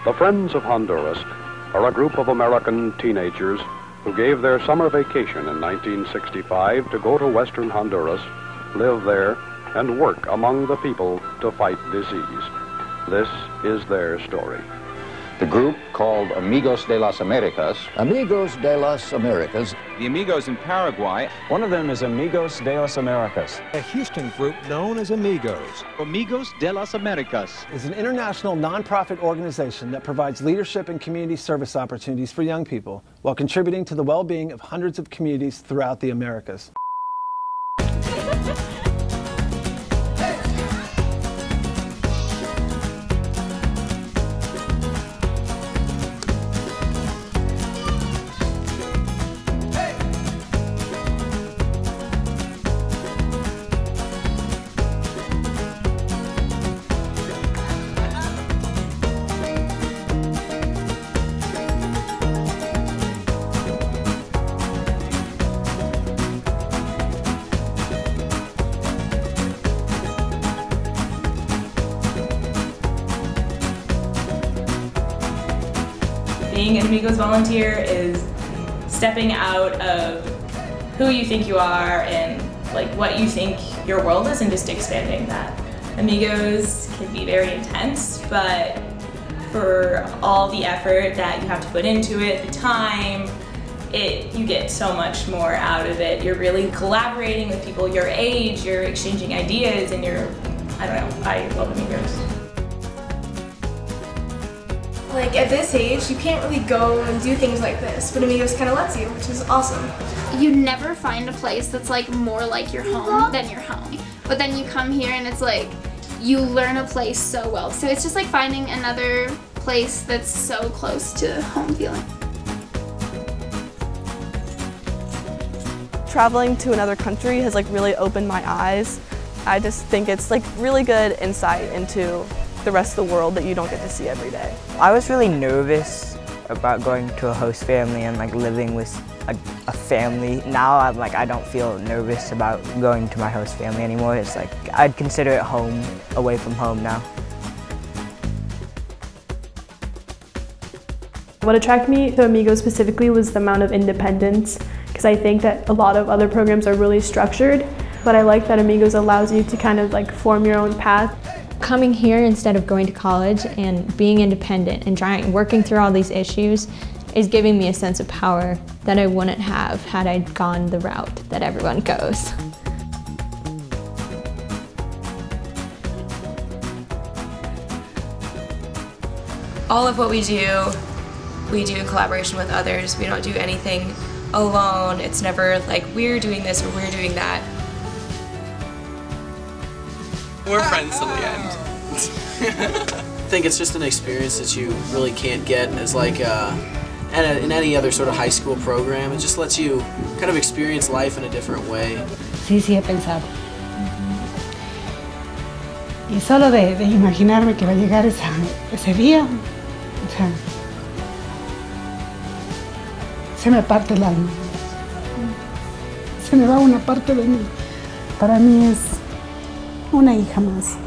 The Friends of Honduras are a group of American teenagers who gave their summer vacation in 1965 to go to western Honduras, live there, and work among the people to fight disease. This is their story. The group, called Amigos de las Americas. Amigos de las Americas. The Amigos in Paraguay. One of them is Amigos de las Americas. A Houston group known as Amigos. Amigos de las Americas is an international nonprofit organization that provides leadership and community service opportunities for young people while contributing to the well-being of hundreds of communities throughout the Americas. Being an Amigos volunteer is stepping out of who you think you are and like what you think your world is and just expanding that. Amigos can be very intense, but for all the effort that you have to put into it, the time, you get so much more out of it. You're really collaborating with people your age, you're exchanging ideas, and I don't know, I love Amigos. Like at this age, you can't really go and do things like this, but Amigos kind of lets you, which is awesome. You never find a place that's like more like your home than your home. But then you come here and it's like, you learn a place so well. So it's just like finding another place that's so close to home feeling. Traveling to another country has like really opened my eyes. I just think it's like really good insight into the rest of the world that you don't get to see every day. I was really nervous about going to a host family and like living with a family. Now I don't feel nervous about going to my host family anymore. It's like I'd consider it home, away from home now. What attracted me to Amigos specifically was the amount of independence, because I think that a lot of other programs are really structured, but I like that Amigos allows you to kind of like form your own path. Coming here instead of going to college and being independent and working through all these issues is giving me a sense of power that I wouldn't have had I gone the route that everyone goes. All of what we do in collaboration with others. We don't do anything alone. It's never like we're doing this or we're doing that. We're friends till the end. I think it's just an experience that you really can't get as like in any other sort of high school program. It just lets you kind of experience life in a different way. Sí, he pensado. Y solo de imaginarme que va a llegar ese día, o sea, se me parte el alma. Se me va una parte de mí. Para mí es una hija más.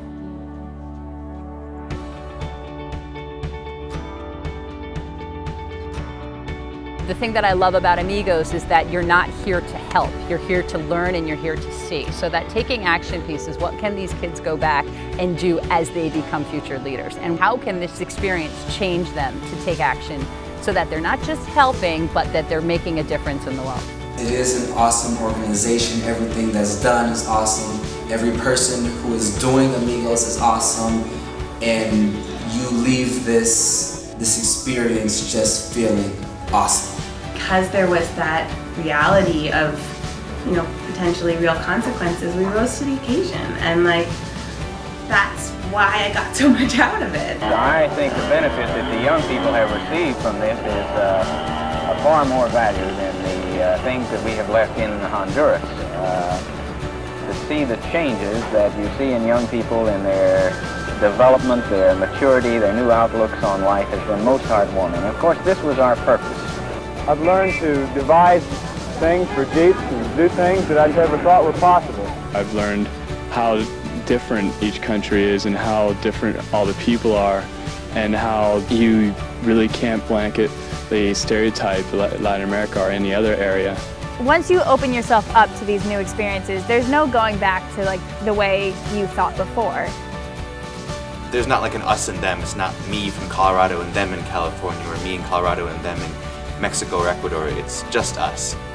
The thing that I love about Amigos is that you're not here to help, you're here to learn and you're here to see. So that taking action piece is what can these kids go back and do as they become future leaders? And how can this experience change them to take action so that they're not just helping, but that they're making a difference in the world? It is an awesome organization. Everything that's done is awesome. Every person who is doing Amigos is awesome. And you leave this experience just feeling awesome. Because there was that reality of, potentially real consequences, we rose to the occasion, and that's why I got so much out of it. I think the benefit that the young people have received from this is a far more value than the things that we have left in Honduras. To see the changes that you see in young people in their development, their maturity, their new outlooks on life has been most heartwarming. Of course, this was our purpose. I've learned to devise things for Jeeps and do things that I never thought were possible. I've learned how different each country is and how different all the people are, and how you really can't blanket the stereotype of Latin America or any other area. Once you open yourself up to these new experiences, there's no going back to like the way you thought before. There's not like an us and them. It's not me from Colorado and them in California, or me in Colorado and them in Mexico or Ecuador. It's just us.